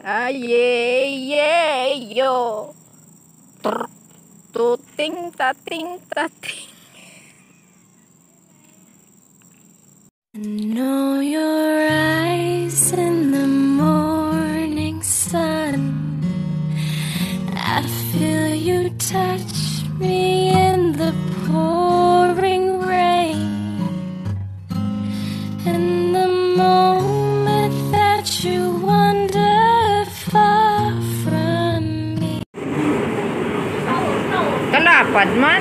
Ayeyo. Tuting tating tating. I know your eyes in the morning sun. I feel you touch me in the pouring rain. And the moment that you wander far from me. Kalapad man.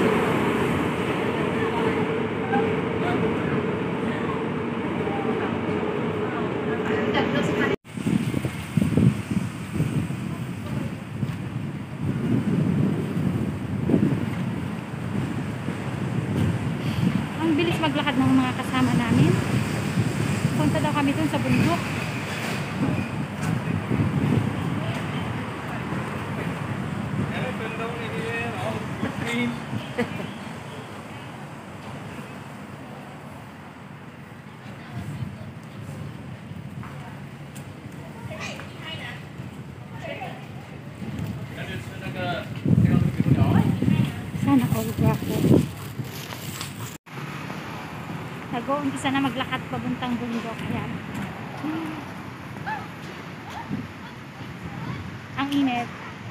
Ang bilis maglakad ng mga kasama namin. Punta daw kami dun sa bundok. Sana all ako. Nag-uumpisa na maglakad pabuntang bundok. Ayan. Ang init.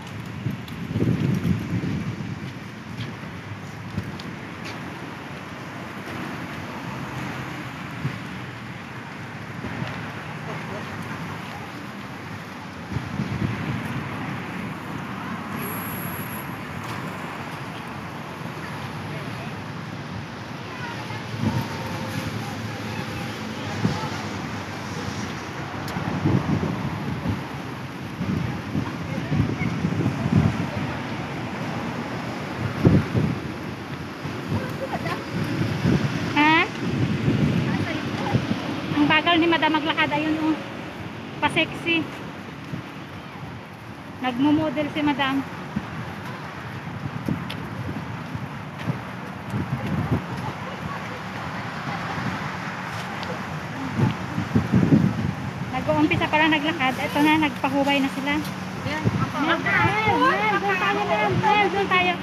Bagal ni madam maglakad, ayun oh, pa-sexy, nagmo-model si madam. Nag-uumpisa pa lang naglakad, ito na, nagpahuway na sila. Doon tayo, doon tayo.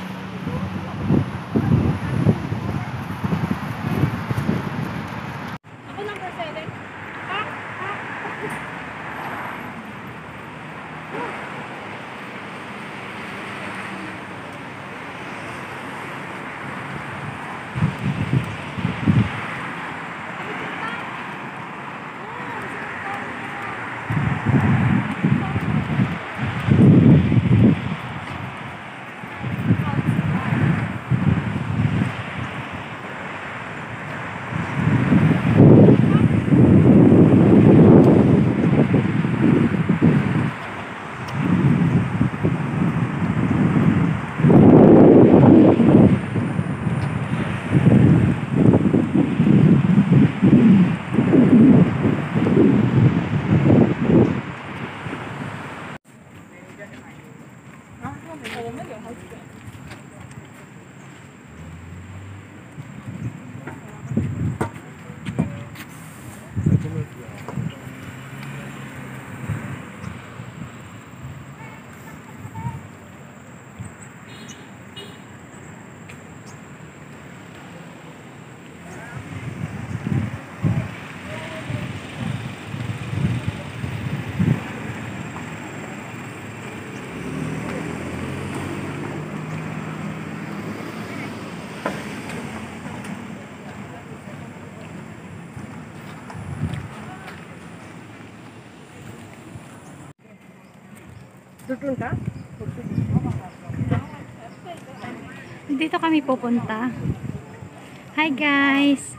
Dito kami pupunta. Hi guys.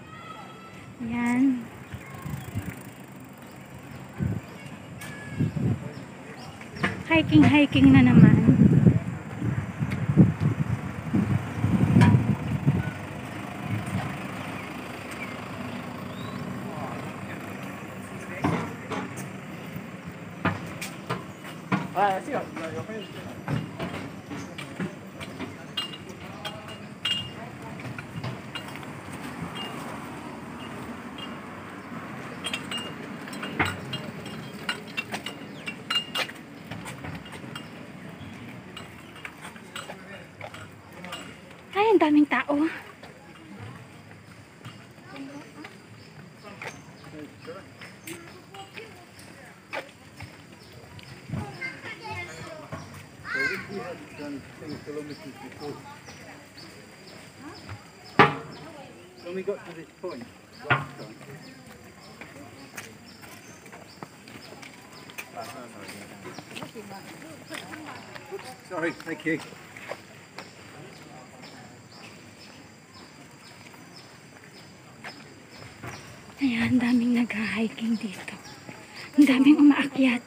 Yan. Hiking na naman. ang daming tao. We had done 10 kilometers before. When we got to this point last time. Sorry, thank you. Ayan, ang daming nag-hiking dito. Ang daming umaakyat.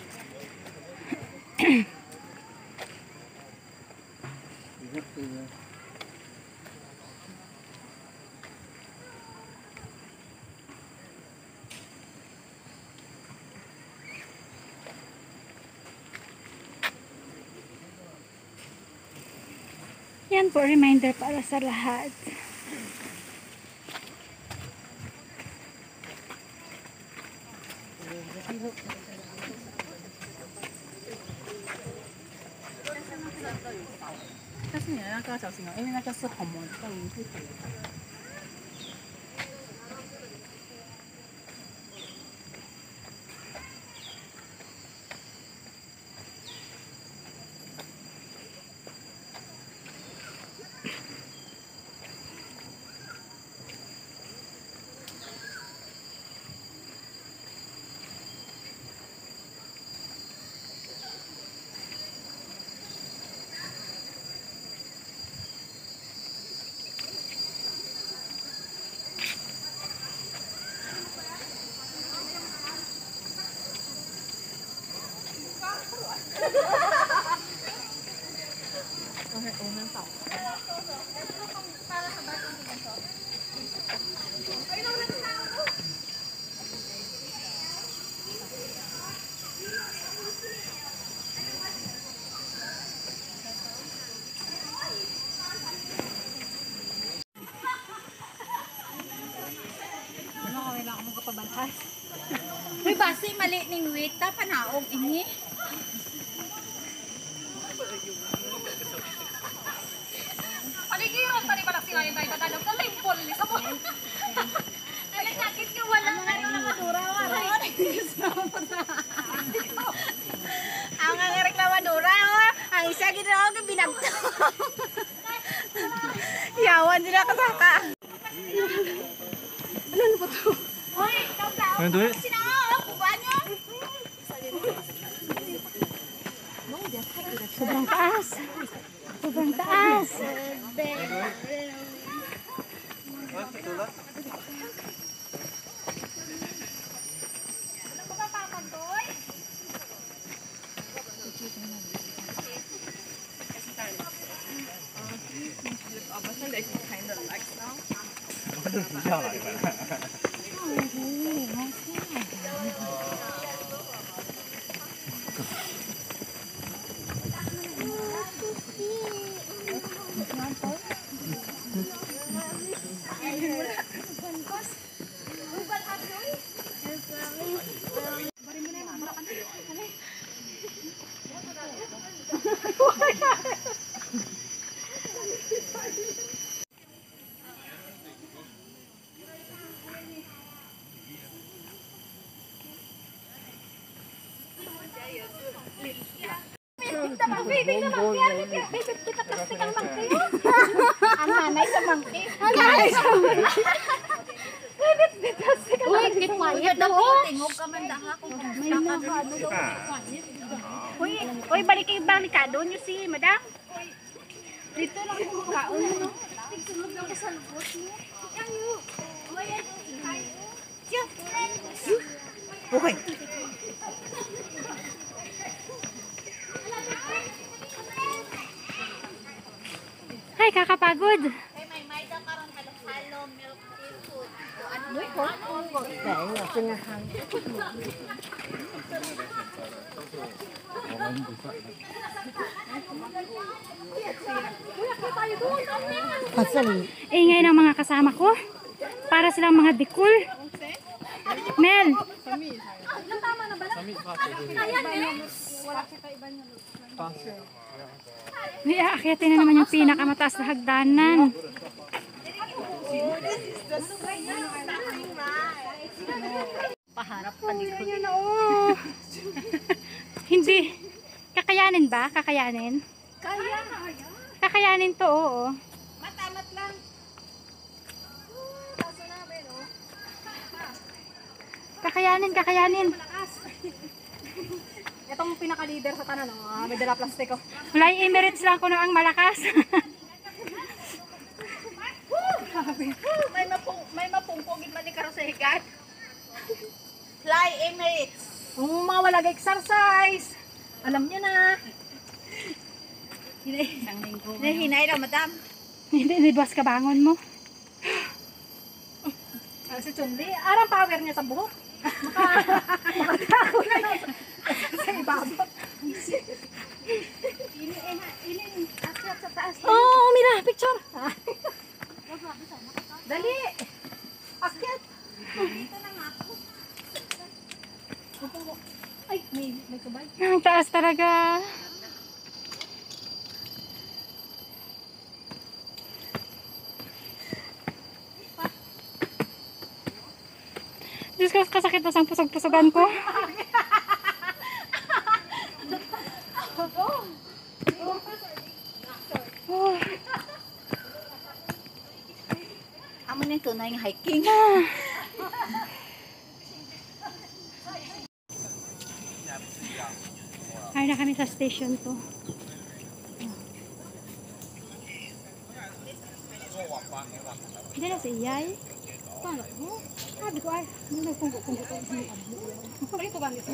We have to, Yan po, reminder para sa lahat. Uy, basi mali ning wita panaog ini. Paligid pa ni balak singayon tayo dadalog ka limpol ni sabon. Dali sakit ka wala nga na madura wala. Ang nga reklamadura oh, ang isa gid raw ka binagto. Yawan sila kasaka. Ano po to? Hoy, ikaw Wanna do it? Sobrang taas. Sobrang taas. Ang nanay sa mangki. Ang nanay sa mangki. Uy, quiet na po. Tingog ka man daha kung may mga ano daw. Uy, balik doon yung si madam. Dito lang yung kaon. Tigsunod lang sa lubot niyo. Ayo. Okay. Ay, kakapagod. May mayda karon halo-halo milk tea food. Ano? Ingay ng mga kasama ko. Para silang mga dikul. Mel. Akyatin na naman yung pinakamataas na hagdanan. Paharap pa dito. Ayan na, oh. Hindi. Kakayanin ba? Kakayanin? Kaya. Kakayanin to, oo. Matamat lang. Kaso namin, oh. Kakayanin, kakayanin. Itong pinaka-leader sa tanan, oh. May dala plastiko. Fly Emirates lang ko ang malakas. May mapungpugin man ni karo sa higat. Fly Emirates. Mga walag exercise. Alam niyo na. Hinay daw, madam. Hindi, boss, kabangon mo. Si Chundi, arang power niya sa buhok. Makatako na sa ibabot. Ilin, akyat sa taas. Oh, mira, picture. Dali. Akyat. Dito lang ako. Ay, may subay. Ang taas talaga. Diyos ko, kasakit na sang pusog-pusogan ko. Oh. Amo na yung tunay ng hiking. Ay na kami sa station to. Hindi na si Iyay. Paano mo? Sabi ko ay, hindi nagpunggo-punggo ko. Bakit ko ba nito?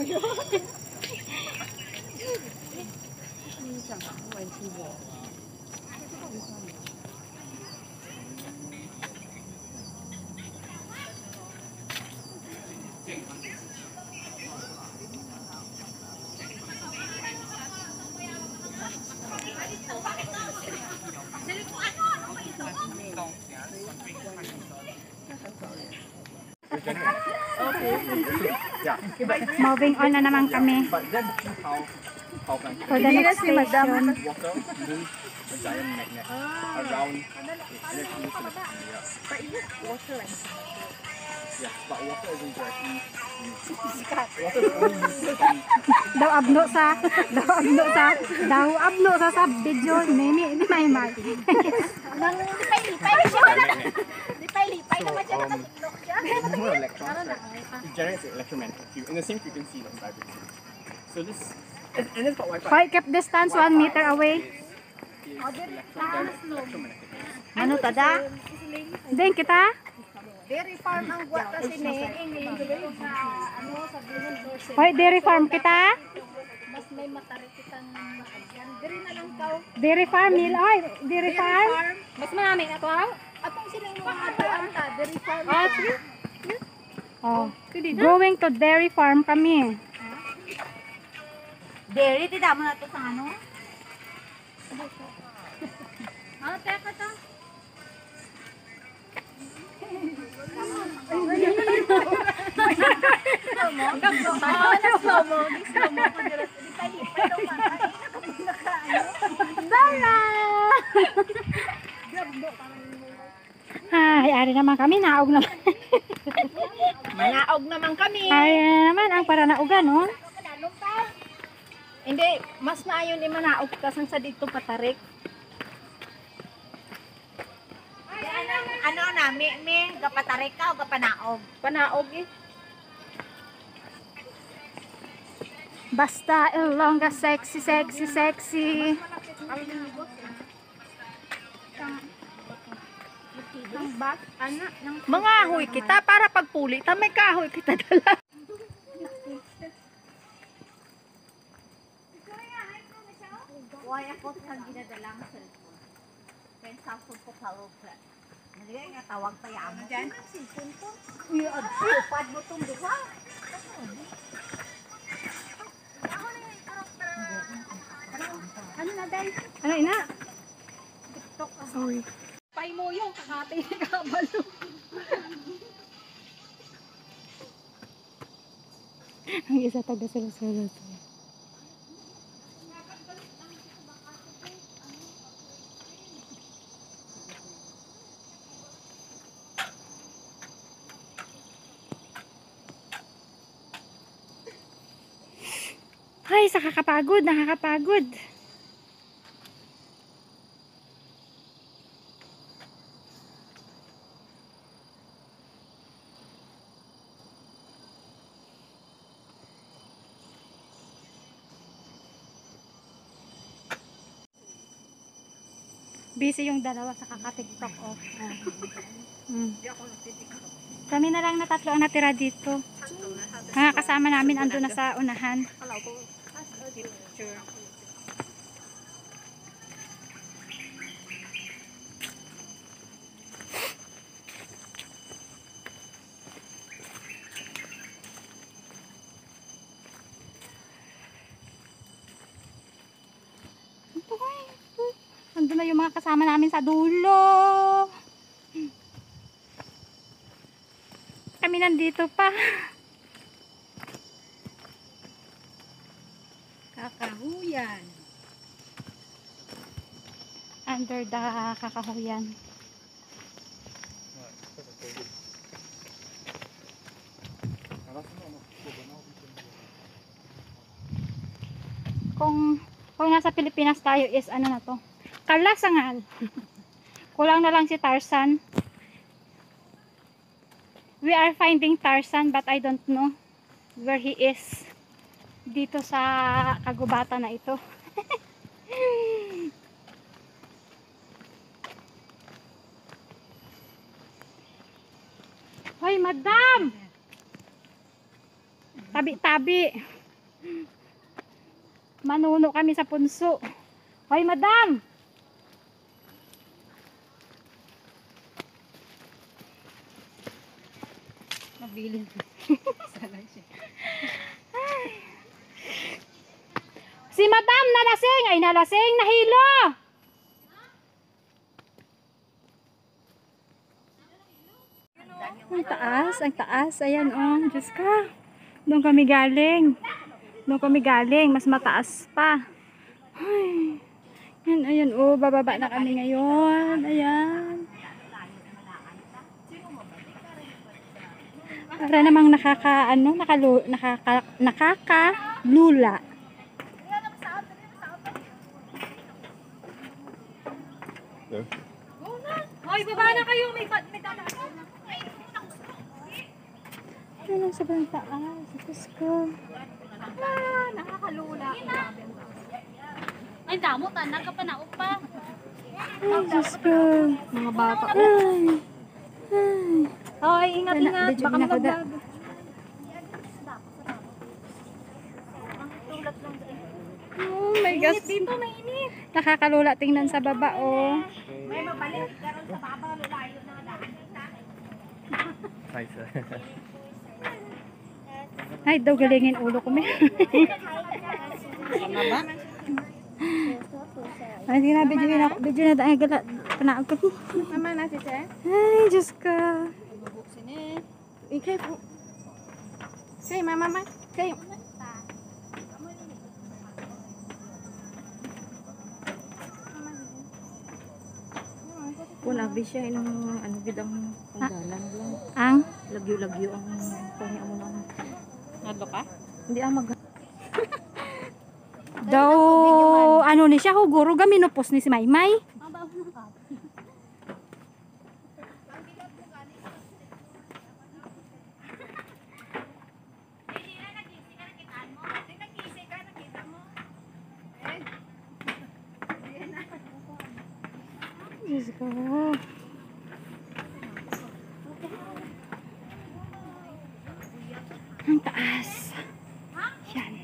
Moving on na naman kami But then how can for the next station. water move a giant magnet around electricity? Yeah, but water isn't directly used. Water is only used in Daw abno sa video ni may. Nang lipay-lipay siya. Lipay-lipay naman siya. Nakatlok siya. more electrons, right? It generates an electromagnetic field in the same frequency of vibration. So this, and it's got Wi-Fi. Hoy, keep distance 1 meter away. Electromagnetic waves. Ano tada? Din kita. Dairy farm ang buwan kasi ni sa ano sabihin doon. Hoy, dairy farm kita. Mas may matarikitang maagyan. Diri na lang kaw. Dairy farm nil. Ay, dairy farm. Mas marami na to ha? Atong silang mga atuan ta, dairy farm. Oh, sige. Oh, going to dairy farm kami. Dairy ti damo na to sa ano? Ah, teka ta. Ay, ari naman kami, naog naman. Manaog naman kami. Ari naman ang para naugan, oh. Hindi, mas maayon ni manaog kasang sa dito patarik. Ano na, may gapatarik ka o gapanaog? Panaog eh. Basta ilongga sexy, sexy, sexy. Mga ahoy kita para pagpuli ta may kahoy kita dala. Why ako kang ginadalang cellphone? Kaya cellphone ko palupra. Nalagay nga tawag pa yan mo dyan. Cellphone ko. Uy, upad mo itong duha. Ano na day? Ano ina? TikTok. Sorry. Pay mo yung kakatay na kabalo. Ang isa taga sila. Ay, sa kakapagod, nakakapagod. Busy yung dalawa sa kaka-TikTok off. Kami na lang na tatlo ang natira dito. Mga kasama namin ando na sa unahan. Ando na yung mga kasama namin sa dulo. Kami nandito pa. Kakahuyan. Under the kakahuyan. Kung nasa Pilipinas tayo is ano na to? Kalasangan. Kulang na lang si Tarzan. We are finding Tarzan but I don't know where he is dito sa kagubatan na ito. Hoy, madam! Tabi-tabi. Manuno kami sa punso. Hoy, madam! Mabilin. Sana siya. Si madam nalasing! Ay, nalasing! Nahilo! Ang taas, ang taas. Ayan, oh. Diyos ka. Doon kami galing. Doon kami galing. Mas mataas pa. Ay. Yan, ayan, oh. Bababa na kami ngayon. Ayan. Para namang nakakalula. Hoy, baba na kayo. May dadaan. Ano lang sa bang taas? Diyos ko. Nakakalula. Ay, damo. Tanan ka pa na upa. Ay, Diyos ko. Mga bata. Ay. Ay. Hoy, ingat-ingat. Baka maglag. Oh my gosh. Dito, mainit. Nakakalula tingnan sa baba, oh. May mabalik. Karoon sa baba, lulayo na daan. Hi, sir. Ay, daw galingin ulo ko, may. Tama ba? Ay, sige na, video na dahil gala. Panaag ko. Mama na si Che. Ay, Diyos ka. Ikay po. Kay, mama. Kay. Kung labi siya, inong ano gid ang panggalan lang. Ang? Lagyo-lagyo ang kanya mo nang. Nadlo ka? Hindi mag Daw, ano ni siya, huguro gaminupos ni si Maymay. Diyos ko. Ang taas. Yan.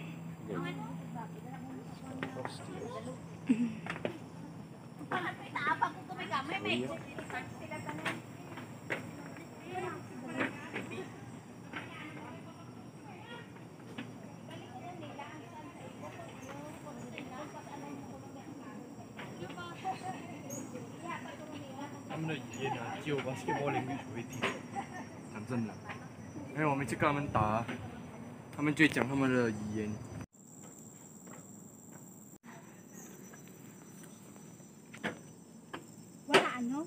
他们的语言呢，只有 basketball language 会听。讲真的，因为我每次跟他们打，他们就会讲他们的语言。 Wala ano?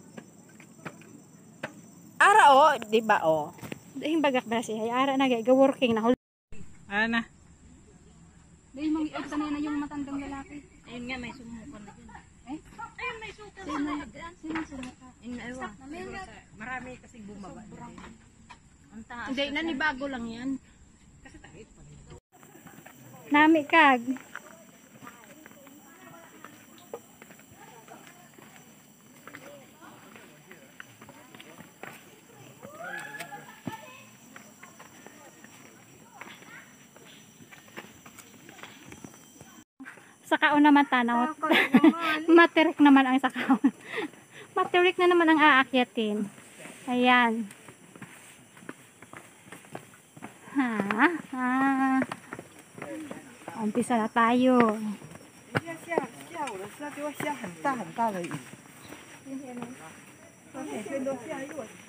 Ara o, di ba o? Dahil bagak ba siya? Ara na gaya, working na. Ana. Dahil mag-iog na yung matandang lalaki. Ayun nga, may sumukan na dyan. Ayun, may suka. Sino sumuka? Ayun nga, ewan. Marami kasing bumaba na din. Ang taas. Hindi, nanibago lang yan. Nami kag. Sakaon naman tanaw. Materik naman ang sakaon. Materik na naman ang aakyatin. Ayan. Umpisa na tayo. 下午的时候给我下很大很大的雨。每天都下雨。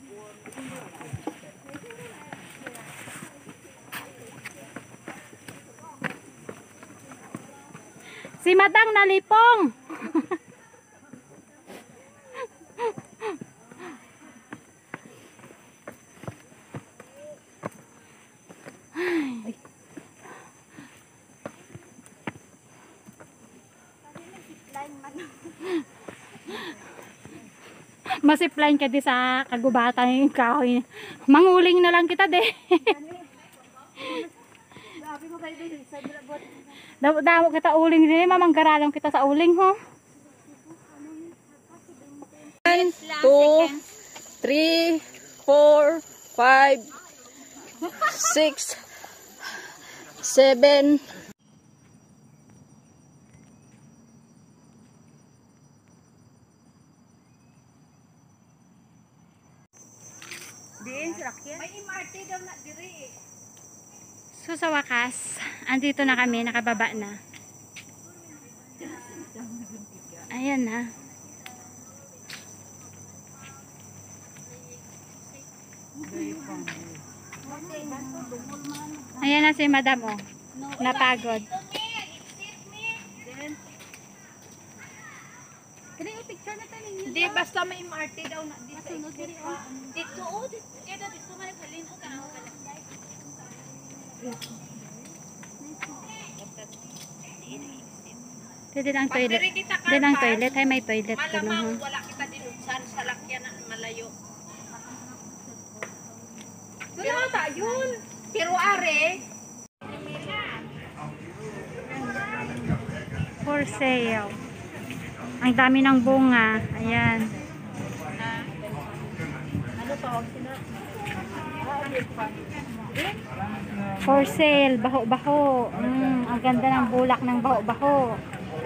Si Madang nalipong. Masipline ka di sa kagubatan yung kahoy. Manguling na lang kita de. Damo kita uling din, mamanggaralong kita sa uling ho. 1, 2, 3, 4, 5, 6, 7. So sa wakas, andito na kami, nakababa na. Ayan na. Ayan na si Madam oh. Napagod. Hindi, basta may MRT daw na dito. Dito, oh, dito nga naghalin. O, kanaw ka lang. Dito ang toilet. Dito ang toilet. Ay, may toilet ko Malamang no. wala kita dinunsan sa lakyan na malayo. Doon na tayo yun. Pero are, For sale. Ang dami ng bunga. Ayan. For sale. Baho-baho. Ang ganda ng bulak ng baho-baho.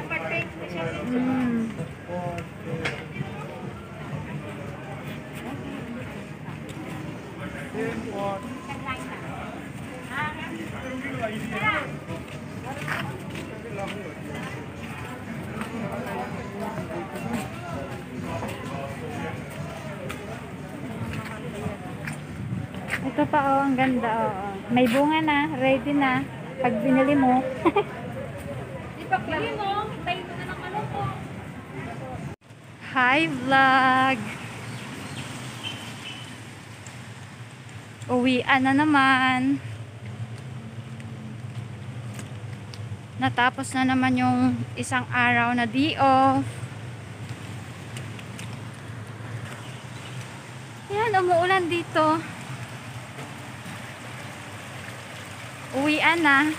Ito pa oh, ang ganda oh. May bunga na, ready na. Pag binili mo. ipakbili mo, tayo mo na ng ano po. Hi vlog. Uwian na naman. Natapos na naman yung isang araw na day off. Yan, umuulan dito. Uwian na.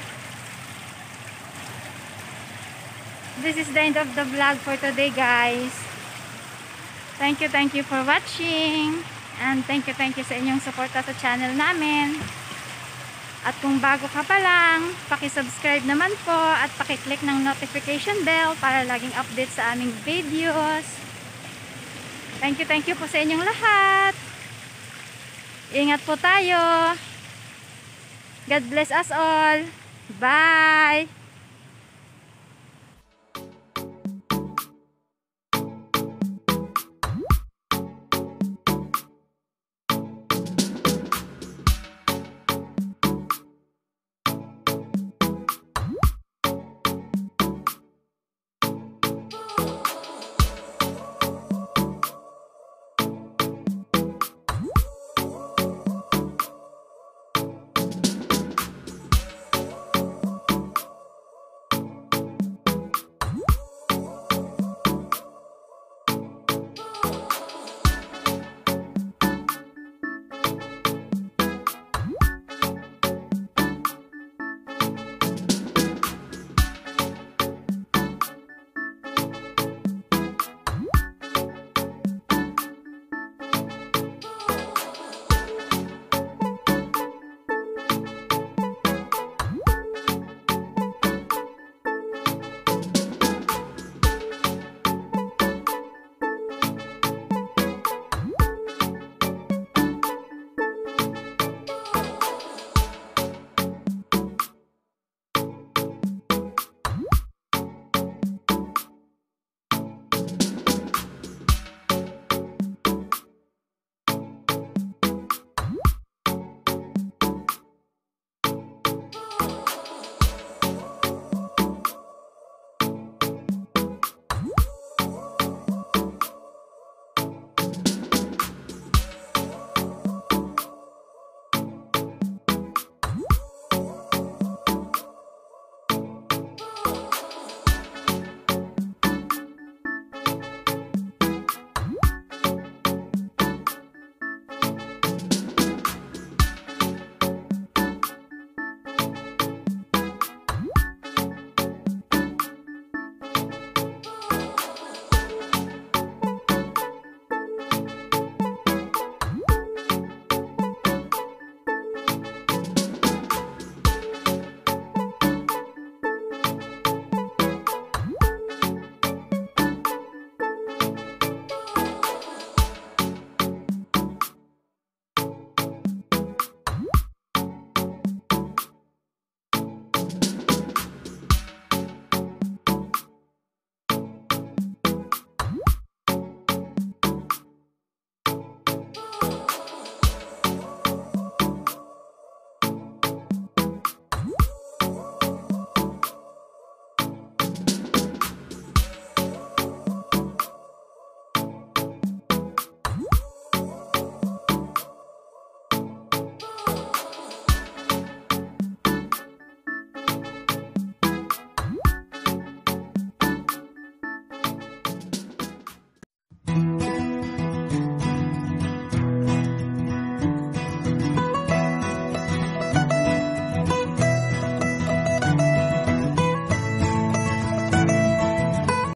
This is the end of the vlog for today, guys. Thank you for watching. And thank you sa inyong suporta sa channel namin. At kung bago ka pa lang, paki-subscribe naman po at paki-click ng notification bell para laging update sa aming videos. Thank you po sa inyong lahat. Ingat po tayo. God bless us all. Bye!